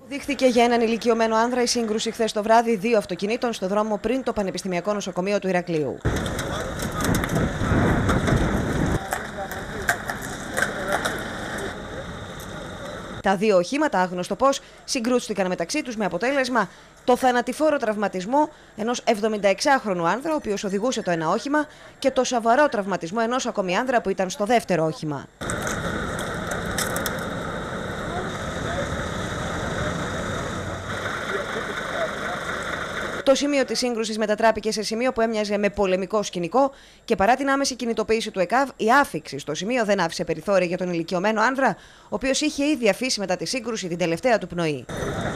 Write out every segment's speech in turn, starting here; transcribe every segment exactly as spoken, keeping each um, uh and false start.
Δείχθηκε για έναν ηλικιωμένο άνδρα η σύγκρουση χθες το βράδυ δύο αυτοκινήτων στο δρόμο πριν το Πανεπιστημιακό Νοσοκομείο του Ηρακλείου. Τα δύο οχήματα, άγνωστο πώς, συγκρούστηκαν μεταξύ τους με αποτέλεσμα το θανατηφόρο τραυματισμό ενός εβδομηνταεξάχρονου άνδρα, ο οποίος οδηγούσε το ένα όχημα, και το σοβαρό τραυματισμό ενός ακόμη άνδρα που ήταν στο δεύτερο όχημα. Το σημείο της σύγκρουσης μετατράπηκε σε σημείο που έμοιαζε με πολεμικό σκηνικό και παρά την άμεση κινητοποίηση του ΕΚΑΒ, η άφιξη στο σημείο δεν άφησε περιθώρια για τον ηλικιωμένο άνδρα, ο οποίος είχε ήδη αφήσει μετά τη σύγκρουση την τελευταία του πνοή.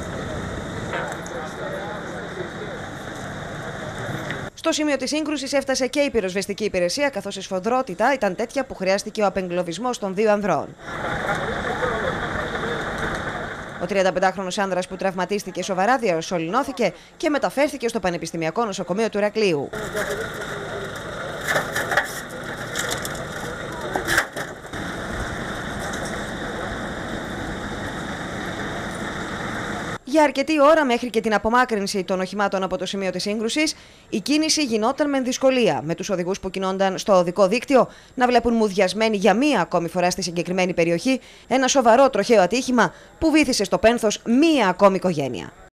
Στο σημείο της σύγκρουσης έφτασε και η πυροσβεστική υπηρεσία, καθώς η σφοδρότητα ήταν τέτοια που χρειάστηκε ο απεγκλωβισμός των δύο ανδρών. Ο τριανταπεντάχρονος άνδρας που τραυματίστηκε σοβαρά διασωληνώθηκε και μεταφέρθηκε στο Πανεπιστημιακό Νοσοκομείο του Ηρακλείου. Για αρκετή ώρα, μέχρι και την απομάκρυνση των οχημάτων από το σημείο της σύγκρουσης, η κίνηση γινόταν με δυσκολία, με τους οδηγούς που κινούνταν στο οδικό δίκτυο να βλέπουν μουδιασμένοι για μία ακόμη φορά στη συγκεκριμένη περιοχή ένα σοβαρό τροχαίο ατύχημα που βύθισε στο πένθος μία ακόμη οικογένεια.